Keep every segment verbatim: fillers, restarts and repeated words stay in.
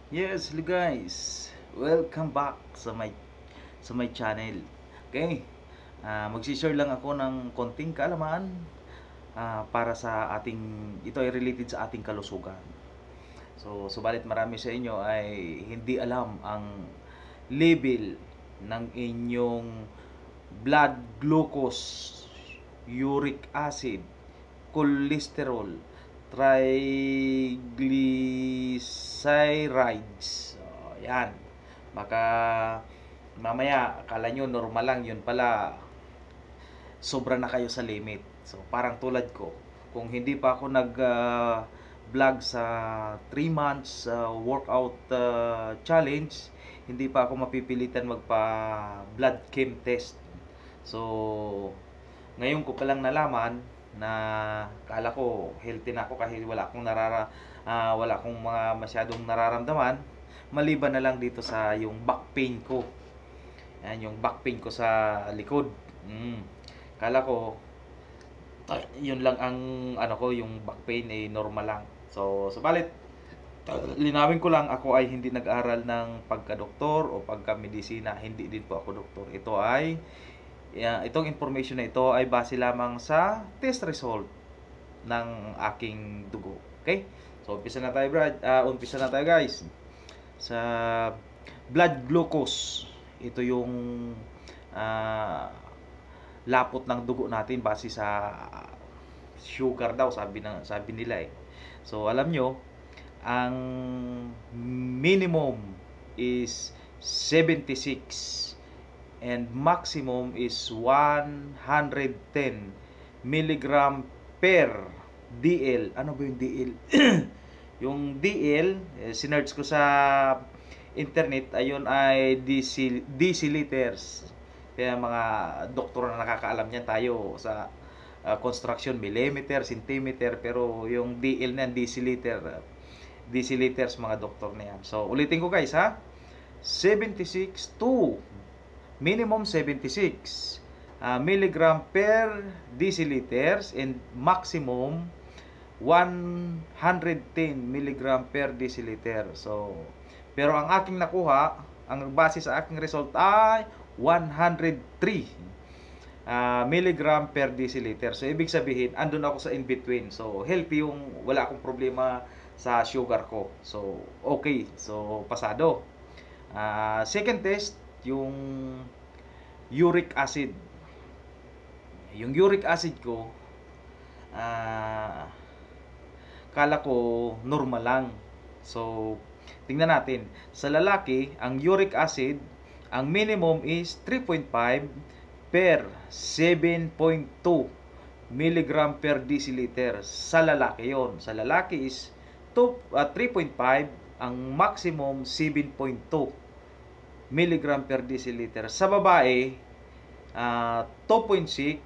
Yes, hello guys. Welcome back sa my sa my channel. Okay? Ah, magsi-share lang ako ng konting kaalaman ah, para sa ating ito ay related sa ating kalusugan. So, subalit marami sa inyo ay hindi alam ang level ng inyong blood glucose, uric acid, cholesterol, triglycerides. So, yan. Baka mamaya akala nyo normal lang, yun pala sobra na kayo sa limit. So parang tulad ko, kung hindi pa ako nag uh, vlog sa three months uh, workout uh, challenge, hindi pa ako mapipilitan magpa blood chem test. So ngayon ko palang nalaman na kala ko healthy na ako kahit wala akong narara uh, wala akong mga masyadong nararamdaman maliban na lang dito sa yung back pain ko. Yan yung back pain ko sa likod. Mm. Kala ko ay, yun lang ang ano ko, yung back pain ay normal lang. So, subalit linawin ko lang, ako ay hindi nag-aral ng pagka-doktor o pagka-medisina. Hindi din po ako doktor. Ito ay uh, itong information na ito ay base lamang sa test result ng aking dugo. Okay? So, umpisa na tayo, Brad. Uh, umpisa na tayo, guys. Sa blood glucose. Ito yung uh, lapot ng dugo natin base sa sugar daw, sabi ng sabi nila eh. So alam nyo, ang minimum is seventy-six and maximum is one hundred ten milligram per D L. Ano ba yung D L? Yung D L, eh, sinerch ko sa internet, ayon ay deciliters. Kaya mga doktor na nakakaalam niyan, tayo sa uh, construction, millimeter, centimeter, pero yung D L na yan, deciliter, uh, deciliters mga doktor na yan. So, ulitin ko guys ha, seventy-six to minimum seventy-six uh, milligram per deciliters and maximum one hundred ten milligram per deciliter. So, pero ang aking nakuha, ang base sa aking result ay one hundred three uh, milligram per deciliter. So, ibig sabihin, andun ako sa in-between. So, healthy yung wala akong problema sa sugar ko. So, okay. So, pasado. Uh, second test, yung uric acid. Yung uric acid ko, uh, kala ko normal lang. So, tingnan natin. Sa lalaki, ang uric acid, ang minimum is three point five per seven point two milligram per deciliter. Sa lalaki yon. Sa lalaki is two, uh, three point five, ang maximum seven point two milligram per deciliter. Sa babae, uh, two point six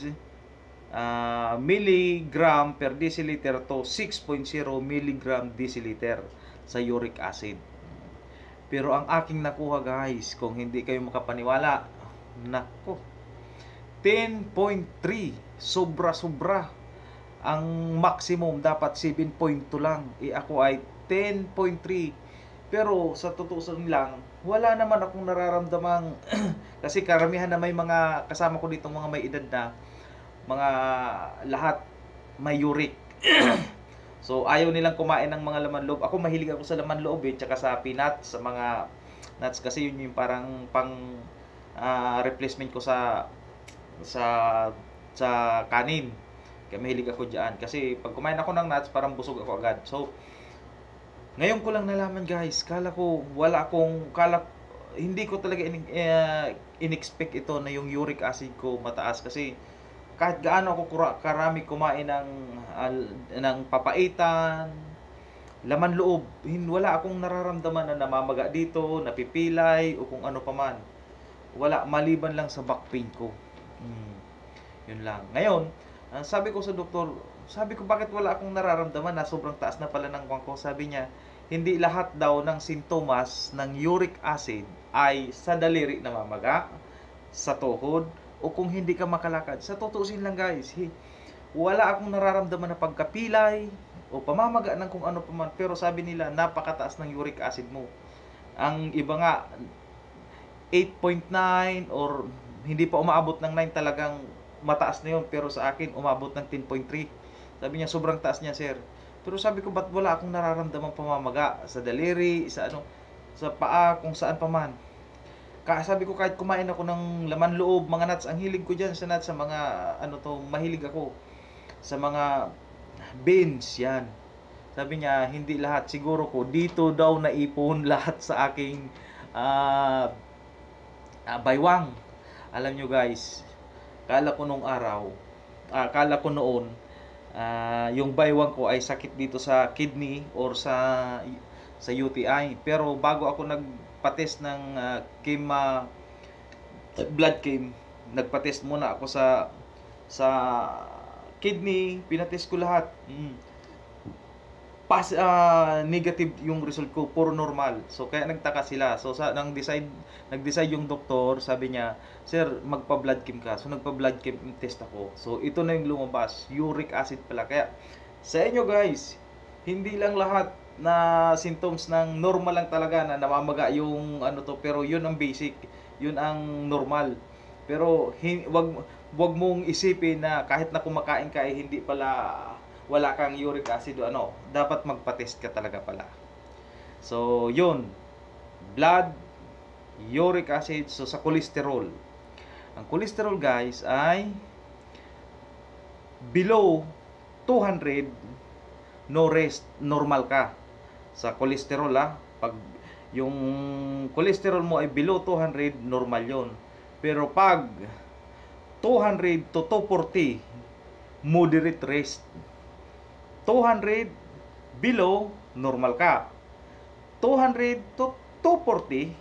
uh, milligram per deciliter to six point zero milligram deciliter sa uric acid. Pero ang aking nakuha guys, kung hindi kayo makapaniwala, nako, ten point three, sobra-sobra. Ang maximum dapat seven point two lang. E ako ay ten point three. Pero sa tutuusan lang, wala naman akong nararamdamang kasi karamihan na may mga kasama ko dito mga may edad na, mga lahat may uric. So, ayaw nilang kumain ng mga laman loob. Ako, mahilig ako sa laman loob eh, tsaka sa peanuts, sa mga nuts. Kasi yun yung parang pang uh, replacement ko sa sa sa kanin. Kaya mahilig ako dyan. Kasi pag kumain ako ng nuts, parang busog ako agad. So, ngayon ko lang nalaman guys, kala ko, wala akong, kala, hindi ko talaga in, uh, in-expect ito na yung uric acid ko mataas. Kasi, kahit gaano ako karami kumain ng uh, ng papaitan, laman loob, wala akong nararamdaman na namamaga dito, napipilay o kung ano paman. Wala, maliban lang sa back pain ko. Hmm, yun lang. Ngayon, uh, sabi ko sa doktor, sabi ko bakit wala akong nararamdaman na sobrang taas na pala ng kwan ko. Sabi niya, hindi lahat daw ng sintomas ng uric acid ay sa daliri namamaga, sa tuhod, o kung hindi ka makalakad. Sa tutuusin lang guys, wala akong nararamdaman na pagkapilay, o pamamaga ng kung ano pa man. Pero sabi nila, napakataas ng uric acid mo. Ang iba nga, eight point nine or hindi pa umaabot ng nine, talagang mataas na yun. Pero sa akin, umabot ng ten point three. Sabi niya, sobrang taas niya, sir. Pero sabi ko, ba't wala akong nararamdamang pamamaga? Sa daliri, sa ano, sa paa, kung saan pa man. Kaya sabi ko, kahit kumain ako ng laman loob, mga nuts, ang hilig ko dyan sa nuts, sa mga, ano to, mahilig ako sa mga beans, yan. Sabi niya, hindi lahat. Siguro ko, dito daw naipon lahat sa aking uh, uh, baywang. Alam nyo guys, kala ko nung araw, uh, kala ko noon, uh, yung baywang ko ay sakit dito sa kidney or sa sa U T I. Pero bago ako nagpa-test ng uh, chem, uh, blood chem, nagpa-test muna ako sa sa kidney, pinatest ko lahat. Mm. Pas, uh, negative yung result ko, puro normal. So kaya nagtaka sila. So sa nang decide nag-decide yung doktor, sabi niya, "Sir, magpa-blood chem ka." So nagpa-blood chem test ako. So ito na yung lumabas, uric acid pala. Kaya sa inyo guys, hindi lang lahat na symptoms ng normal lang talaga na namamaga yung ano to, pero yun ang basic, yun ang normal. Pero hin, wag wag mong isipin na kahit na kumakain ka eh, hindi pala wala kang uric acid o ano, dapat magpa-test ka talaga pala. So, yun. Blood, uric acid, so sa cholesterol. Ang cholesterol guys ay below two hundred, no rest, normal ka. Sa cholesterol ah, pag yung cholesterol mo ay below two hundred, normal yon. Pero pag two hundred to two forty, moderate rest. two hundred below, normal ka. two hundred to two forty,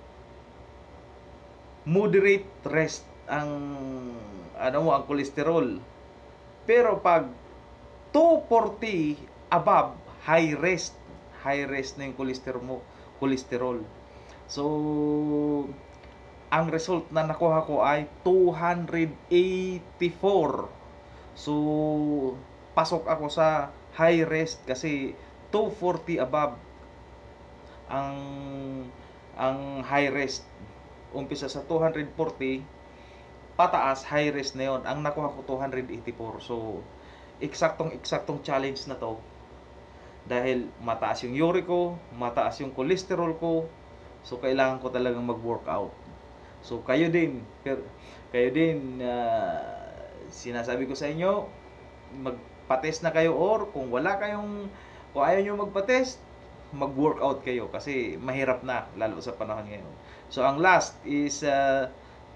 moderate rest ang ano mo, ang cholesterol. Pero pag two forty above, high rest. High rest na yung cholesterol mo, cholesterol. So ang result na nakuha ko ay two eighty-four. So pasok ako sa high rest kasi two forty above ang ang high rest. Umpisa sa two forty pataas, high rest na yon. Ang nakuha ko two eighty-four. So eksaktong eksaktong challenge na to. Dahil mataas yung uric ko, mataas yung cholesterol ko. So kailangan ko talagang mag-workout. So kayo din, kayo din uh, sinasabi ko sa inyo, magpa-test na kayo, or kung wala kayong, kung ayaw nyo magpa-test, mag-workout kayo kasi mahirap na lalo sa panahon ngayon. So ang last is uh,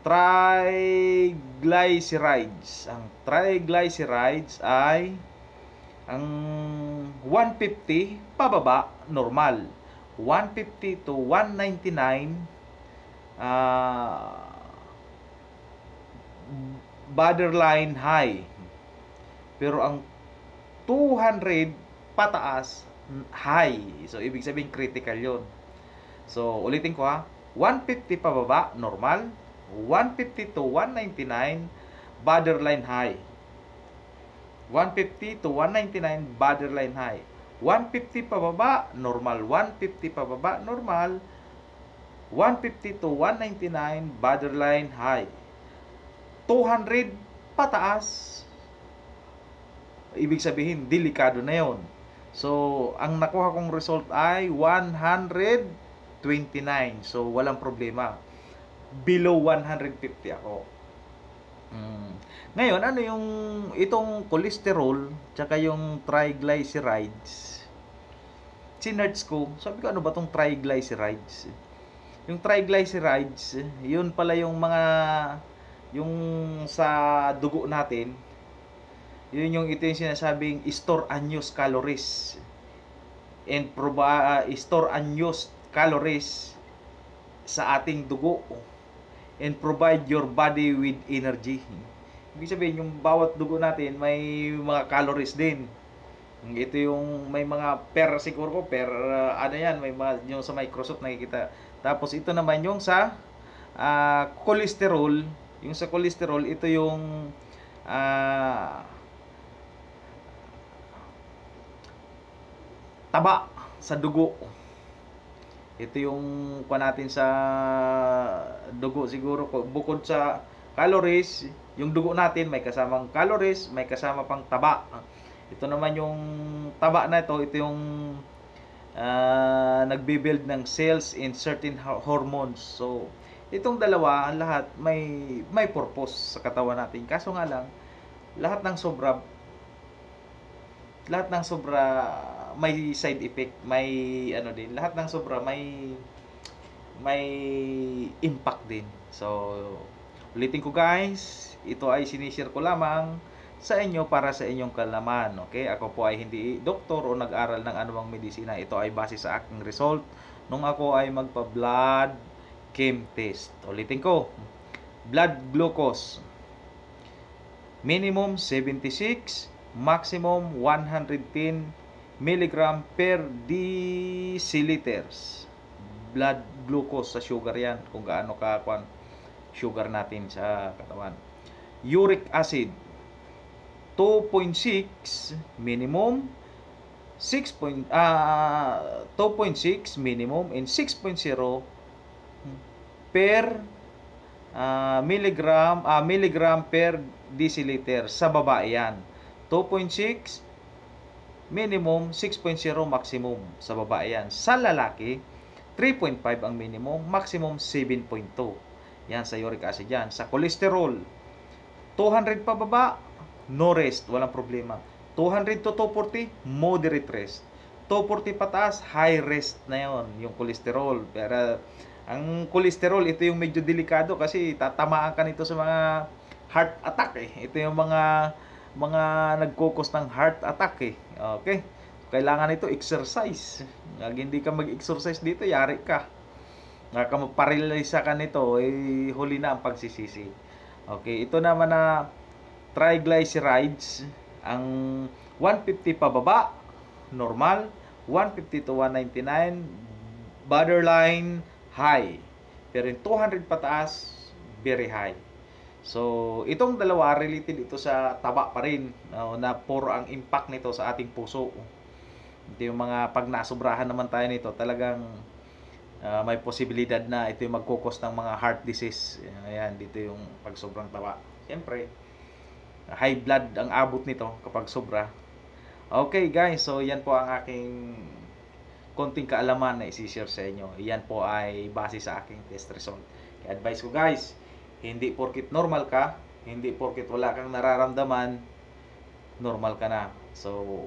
triglycerides. Ang triglycerides ay ang one fifty pababa, normal. one fifty to one ninety-nine uh, borderline high. Pero ang two hundred pataas, high. So ibig sabihin critical yon. So ulitin ko ha, one fifty pababa, normal. one fifty to one ninety-nine, borderline high. one fifty to one ninety-nine, borderline high. one fifty pababa, normal. one fifty pababa, normal. one fifty to one ninety-nine, borderline high. two hundred pataas, ibig sabihin delikado na yon. So ang nakuha kong result ay one twenty-nine. So walang problema. Below one fifty ako. Hmm. Ngayon, ano yung itong cholesterol tsaka yung triglycerides? Sinerch ko, sabi ko, ano ba tong triglycerides? Yung triglycerides, yun pala yung mga yung sa dugo natin. Yun yung ito yung sinasabing store unused calories and proba, uh, store unused calories sa ating dugo and provide your body with energy. Ibig sabihin, yung bawat dugo natin may mga calories din. Ito yung may mga per, siguro ko per uh, ano yan, may mga yung sa Microsoft nakikita. Tapos ito naman yung sa uh, cholesterol. Yung sa cholesterol, ito yung uh, taba sa dugo. Ito yung kuha natin sa dugo siguro, bukod sa calories, yung dugo natin may kasamang calories, may kasama pang taba. Ito naman yung taba na ito, ito yung uh, nagbi-build ng cells in certain hormones. So, itong dalawa, lahat may may purpose sa katawan natin. Kaso nga lang, lahat ng sobra lahat ng sobra may side effect, may ano din, lahat ng sobra may may impact din. So, ulitin ko guys, ito ay sinishare ko lamang sa inyo para sa inyong kalaman. Okay? Ako po ay hindi doktor o nag-aral ng anumang medisina. Ito ay base sa aking result nung ako ay magpa-blood chem test. Ulitin ko, blood glucose minimum seventy-six, maximum one hundred ten milligram per deciliters. Blood glucose sa sugar yan, kung gaano ka kwan sugar natin sa katawan. Uric acid two point six minimum, six point, uh, two point six minimum and six point zero per uh, milligram uh, milligram per deciliter sa babae yan. two point six minimum, six point zero maximum sa babae yan. Sa lalaki, three point five ang minimum, maximum seven point two. Yan sa uric acid yan. Sa cholesterol, two hundred pababa, no rest, walang problema. two hundred to two forty, moderate rest. two forty pataas, high rest na yon, yung cholesterol. Pero ang cholesterol, ito yung medyo delikado kasi tatamaan ka nito sa mga heart attack eh. Ito yung mga mga nagkukos ng heart attack eh. Okay? Kailangan ito exercise. Pag hindi ka mag-exercise dito, yari ka. Nga ka maparilisa ka nito, eh, huli na ang pagsisisi. Okay, ito naman na triglycerides, ang one fifty pababa, normal, one fifty to one ninety-nine, borderline, high. Pero yung two hundred pataas, very high. So, itong dalawa, related ito sa taba pa rin, uh, na puro ang impact nito sa ating puso. Ito yung mga, pag nasobrahan naman tayo nito, talagang uh, may posibilidad na ito yung magkukos ng mga heart disease. Ayan, dito yung pag sobrang taba. Siyempre, high blood ang abot nito kapag sobra. Okay guys, so yan po ang aking konting kaalaman na isi-share sa inyo. Yan po ay base sa aking test result. Kaya advice ko guys, hindi porkit normal ka, hindi porkit wala kang nararamdaman, normal ka na. So,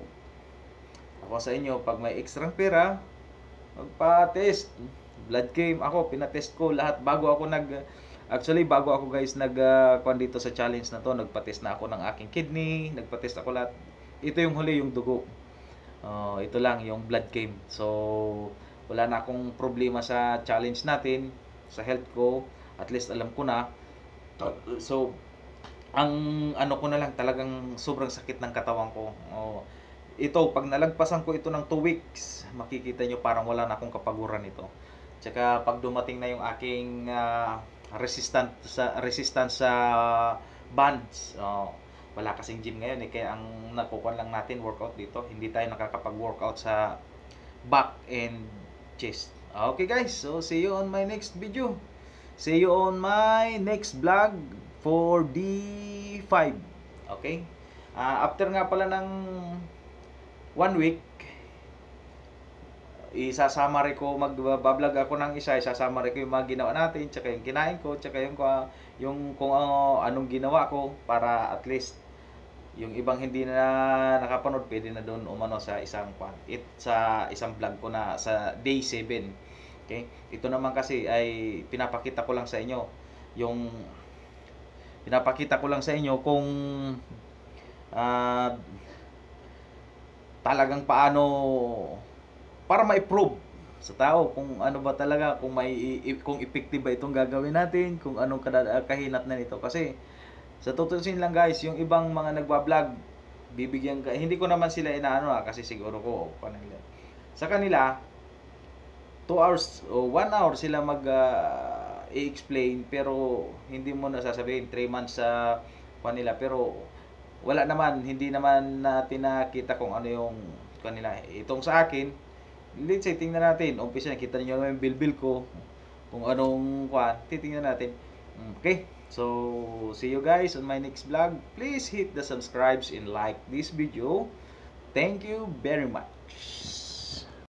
ako sa inyo, pag may extra pera, magpa-test. Blood chem, ako, pinatest ko lahat bago ako nag... Actually, bago ako guys nag-kuhan uh, dito sa challenge na to, nagpa-test na ako ng aking kidney, nagpa-test ako lahat. Ito yung huli, yung dugo. Uh, ito lang, yung blood chem. So, wala na akong problema sa challenge natin, sa health ko. At least alam ko na. So, ang ano ko na lang, talagang sobrang sakit ng katawan ko. Oh, ito, pag nalagpasan ko ito ng two weeks, makikita nyo parang wala na akong kapaguran ito. Tsaka pag dumating na yung aking uh, resistant sa resistance sa bands, oh, wala kasing gym ngayon eh, kaya ang nakukuha lang natin workout dito. Hindi tayo nakakapag-workout sa back and chest. Okay guys, so see you on my next video. See you on my next vlog for D five. Okay? Uh, after nga pala ng one week, isasumary ko, mag-vlog ako ng isa, isasumary ko yung mga ginawa natin, tsaka yung kinain ko, tsaka yung, yung kung uh, anong ginawa ko, para at least yung ibang hindi na nakapanood, pwede na doon umano sa isang it, sa isang vlog ko na sa day seven. Okay? Ito naman kasi ay pinapakita ko lang sa inyo yung pinapakita ko lang sa inyo kung uh, talagang paano para ma-improve sa tao kung ano ba talaga, kung may kung effective ba itong gagawin natin, kung anong kahinat na nito. Kasi sa tutusin lang guys, yung ibang mga nagba-vlog, bibigyan ka, hindi ko naman sila inaano ah, kasi siguro ko kanila. Sa kanila two hours o one hour sila mag uh, i-explain, pero hindi mo na sasabihin three months sa uh, kanila, pero wala naman, hindi naman natin nakita kung ano yung kanila. Itong sa akin, let's say, tingnan natin. Umpisa, nakita niyo naman yung bill-bill ko. Kung anong kwan, titingnan natin. Okay? So, see you guys on my next vlog. Please hit the subscribes and like this video. Thank you very much.